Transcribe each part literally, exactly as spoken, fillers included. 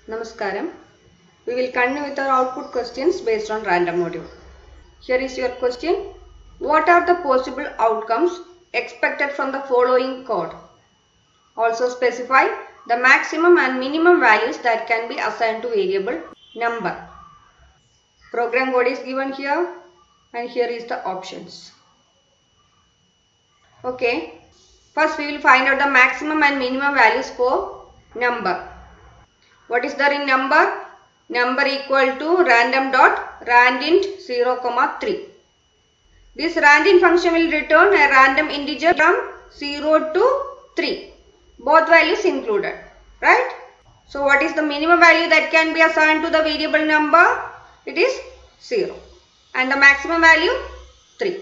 Namaskaram. We will continue with our output questions based on random module. Here is your question. What are the possible outcomes expected from the following code? Also specify the maximum and minimum values that can be assigned to variable number. Program code is given here and here is the options. Okay. First we will find out the maximum and minimum values for number. What is there in number? Number equal to random dot randint zero comma three. This randint function will return a random integer from zero to three. Both values included. Right? So what is the minimum value that can be assigned to the variable number? It is zero. And the maximum value three.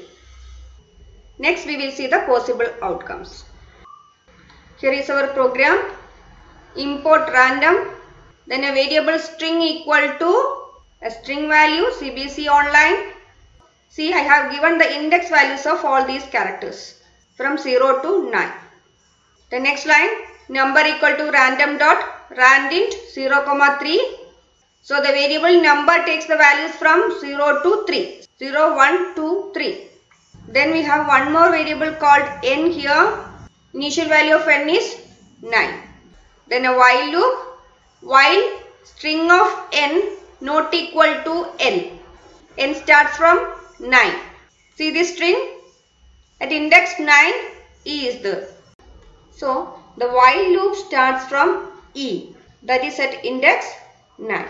Next we will see the possible outcomes. Here is our program. Import random. Then a variable string equal to a string value C B C online. See, I have given the index values of all these characters from zero to nine. The next line, number equal to random dot randint zero comma three. So the variable number takes the values from zero to three. zero, one, two, three. Then we have one more variable called n here. Initial value of n is nine. Then a while loop. While string of n not equal to n. N starts from nine. See this string? At index nine, E is there. So, the while loop starts from E. That is at index nine.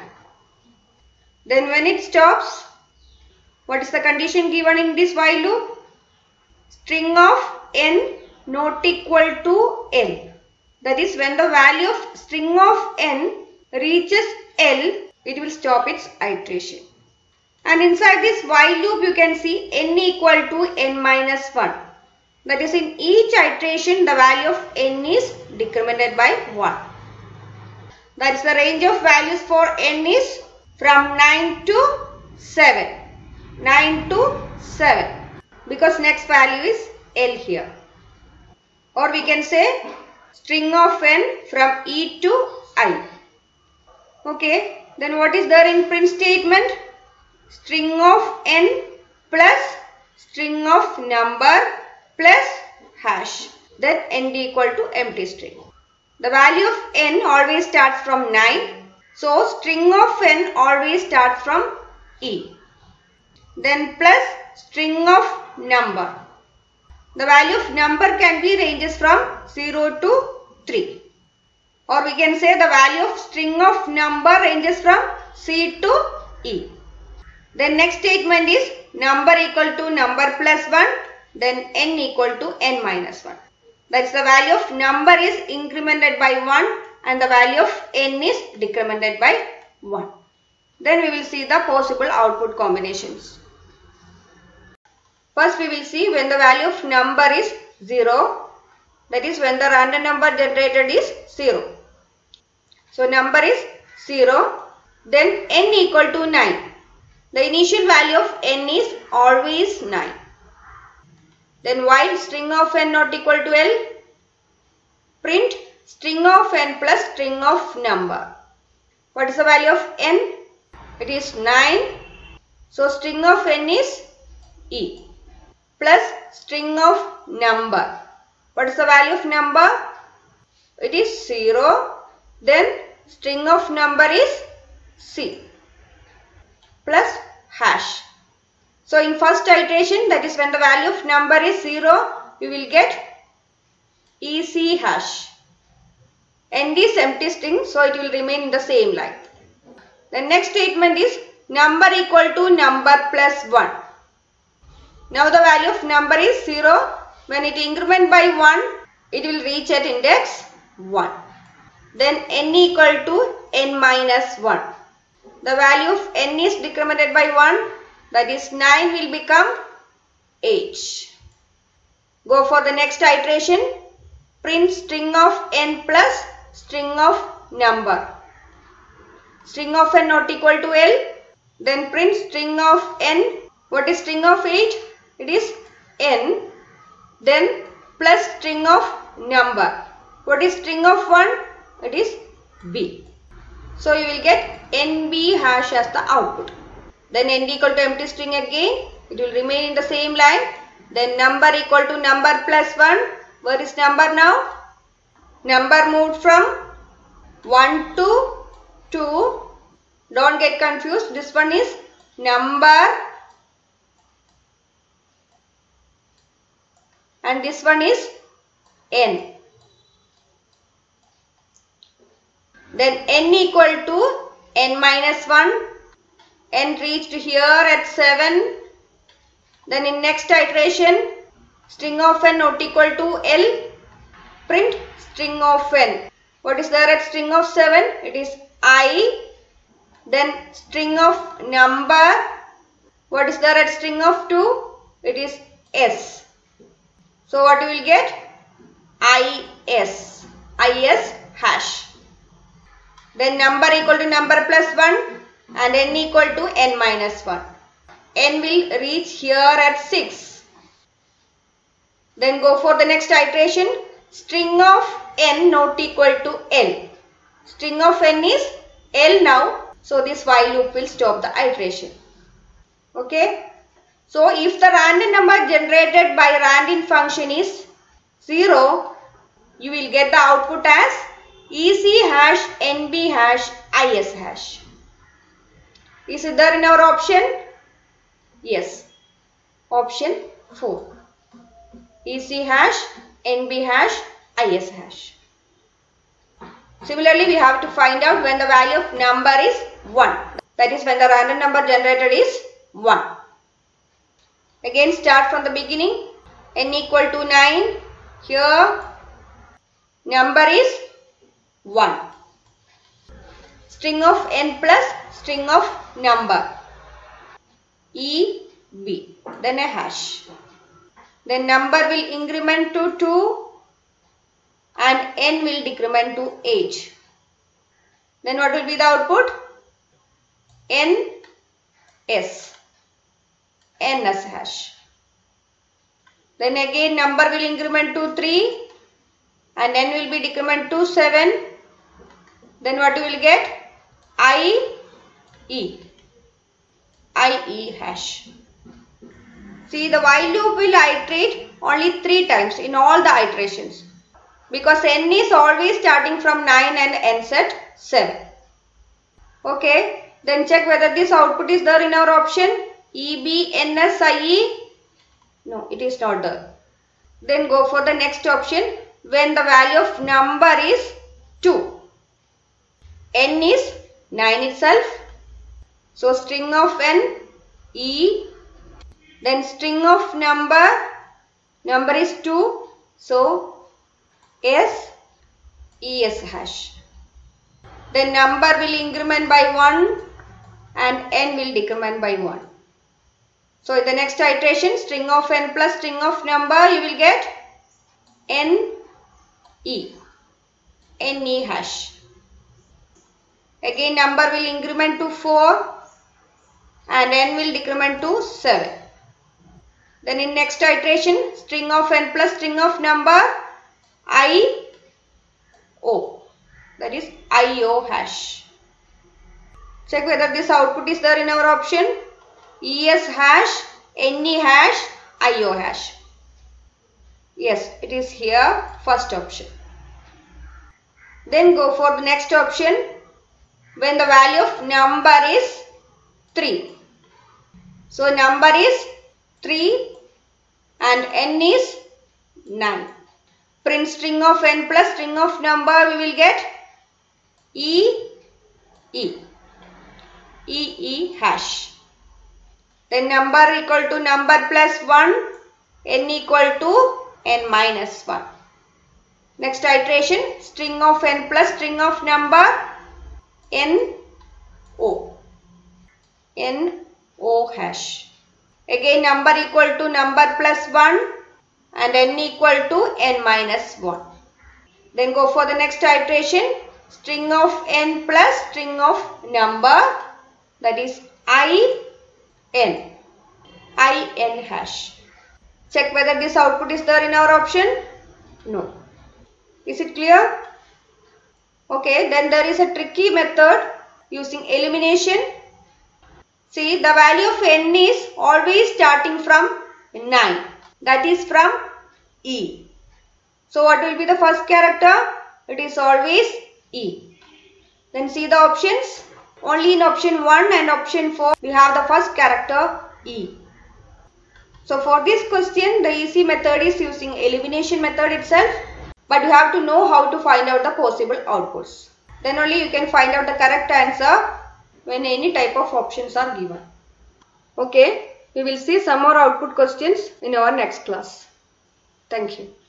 Then when it stops, what is the condition given in this while loop? String of n not equal to n. That is, when the value of string of n reaches L, it will stop its iteration. And inside this while loop, you can see n equal to n minus one. That is, in each iteration, the value of n is decremented by one. That is, the range of values for n is from nine to seven. nine to seven. Because next value is L here. Or we can say string of n from E to I. Okay. Then what is there in print statement? String of n plus string of number plus hash. Then end equal to empty string. The value of n always starts from nine. So string of n always starts from E. Then plus string of number. The value of number can be ranges from zero to three. Or we can say the value of string of number ranges from C to E. Then next statement is number equal to number plus one. Then n equal to n minus one. That is, the value of number is incremented by one and the value of n is decremented by one. Then we will see the possible output combinations. First we will see when the value of number is zero. That is, when the random number generated is zero. So number is zero. Then n equal to nine. The initial value of n is always nine. Then while string of n not equal to L, print string of n plus string of number. What is the value of n? It is nine. So string of n is E plus string of number. What is the value of number? It is zero. Then string of number is C plus hash. So in first iteration, that is when the value of number is zero, you will get E C hash. End is empty string, so it will remain in the same line. The next statement is number equal to number plus one. Now the value of number is zero. When it increment by one, it will reach at index one. Then n equal to n minus one. The value of n is decremented by one. That is, nine will become eight. Go for the next iteration. Print string of n plus string of number. String of n not equal to L. Then print string of n. What is string of eight? It is n. Then plus string of number. What is string of one? It is B. So you will get N B hash as the output. Then N equal to empty string again. It will remain in the same line. Then number equal to number plus one. Where is number now? Number moved from one to two. Don't get confused. This one is number and this one is N. Then N equal to N minus one. N reached here at seven. Then in next iteration, string of N not equal to L. Print string of N. What is there at string of seven? It is I. Then string of number. What is there at string of two? It is S. So what you will get? I S. I S hash. Then number equal to number plus one and N equal to N minus one. N will reach here at six. Then go for the next iteration. String of N not equal to L. String of N is L now. So this while loop will stop the iteration. Okay. So if the random number generated by randint function is zero, you will get the output as E C hash N B hash I S hash. Is it there in our option? Yes. Option four. E C hash N B hash I S hash. Similarly, we have to find out when the value of number is one. That is when the random number generated is one. Again start from the beginning. N equal to nine. Here number is one. String of N plus string of number. E B. Then a hash. Then number will increment to two and N will decrement to eight. Then what will be the output? N S. N S hash. Then again number will increment to three and N will be decrement to seven. Then what you will get? I E. I E hash. See, the while loop will iterate only three times in all the iterations. Because N is always starting from nine and ends at seven. Okay. Then check whether this output is there in our option. E B N S I E. No, it is not there. Then go for the next option. When the value of number is two. N is nine itself. So string of N, E. Then string of number. Number is two. So S, E S hash. Then number will increment by one and N will decrement by one. So in the next iteration, string of N plus string of number, you will get N E. N E hash. Again number will increment to four and N will decrement to seven. Then in next iteration, string of N plus string of number, I O. That is I O hash. Check whether this output is there in our option. E S hash, N E hash, I O hash. Yes, it is here, first option. Then go for the next option. When the value of number is three. So number is three and N is nine. Print string of N plus string of number, we will get E E. E E hash. Then number equal to number plus one, N equal to N minus one. Next iteration, string of N plus string of number, N O. N O hash. Again number equal to number plus one and N equal to N minus one. Then go for the next iteration, string of N plus string of number, that is I N. I N hash. Check whether this output is there in our option. No. Is it clear? Okay, then there is a tricky method using elimination. See, the value of n is always starting from nine. That is from E. So what will be the first character? It is always E. Then see the options. Only in option one and option four we have the first character E. So for this question the easy method is using elimination method itself. But you have to know how to find out the possible outputs. Then only you can find out the correct answer when any type of options are given. Okay, we will see some more output questions in our next class. Thank you.